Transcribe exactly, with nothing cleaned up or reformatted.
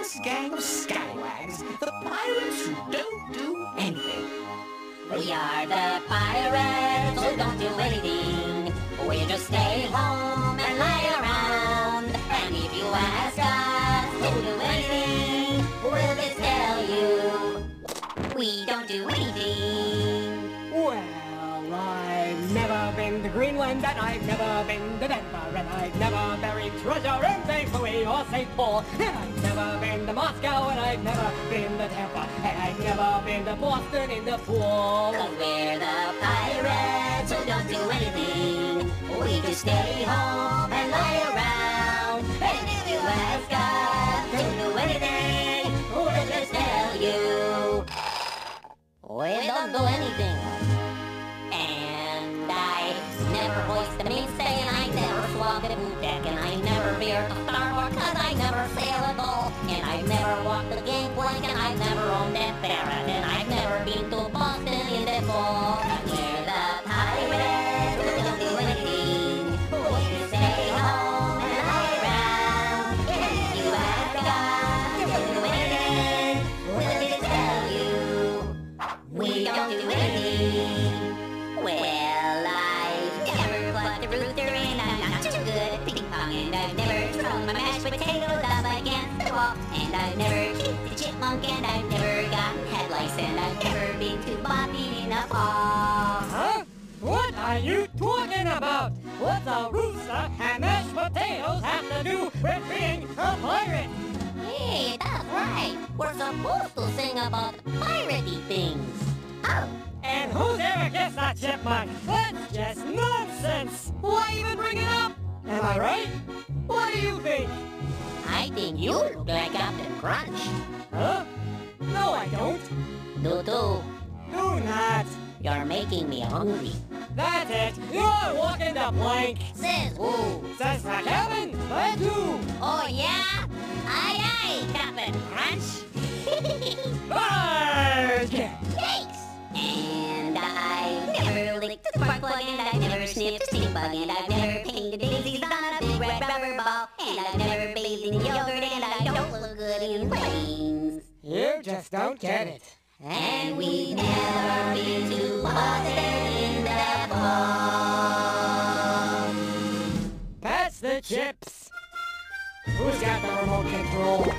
harmless gang of scallywags, the pirates who don't do anything. We are the pirates who don't do anything. We just stay home and lie around. And if you ask us who do anything, we'll just tell you we don't do anything. Well, I've never been to Greenland, and I've never been to Denver, and I've never buried treasure in Saint Louis or Saint Paul, and I've never been to Moscow, and I've never been to Tampa, and I've never been to Boston in the pool. Cause we're the pirates who don't do anything. We just stay home and lie around. And if you ask us to do anything, we'll just tell you we don't do anything. And I never hoist the mainstay, and I never swab the boot deck, and I never veer to starboard, cause I never sail at all. And I've never walked the gangplank, and I've never owned that ferret, and I've never been to Boston in the fall. We're the pirates who don't do anything. We just stay home and lie around. And if you ask us to do anything, we'll just tell you we don't do anything. Well, I've never plucked a rooster, and I'm not too good at ping pong, and I've never thrown my mashed potatoes up against the wall, and I've never kicked a chipmunk, and I've never gotten head lice, and I've never been to Boston in a fall. Huh? What are you talking about? What's a rooster and mashed potatoes have to do with being a pirate? Hey, that's right. We're supposed to sing about piratey things. Oh. And who's ever guessed a chipmunk? That's just nonsense! Why even bring it up? Am I right? What do you think? I think you look like Captain Crunch. Huh? No, I don't. Do too. Do not. You're making me hungry. That's it. You're walking the plank. Says who? Says the cabin. I do. Oh yeah? Aye aye, Captain Crunch. Arrgh! Thanks. And I've never licked a spark plug, and I've never sniffed a stink bug, and I've never painted daisies on a big red rubber ball, and I've never bathed in yogurt, and I don't look good in leggings. You just don't get it. And we've never been to Boston in the fall. Pass the chips. Who's got the remote control?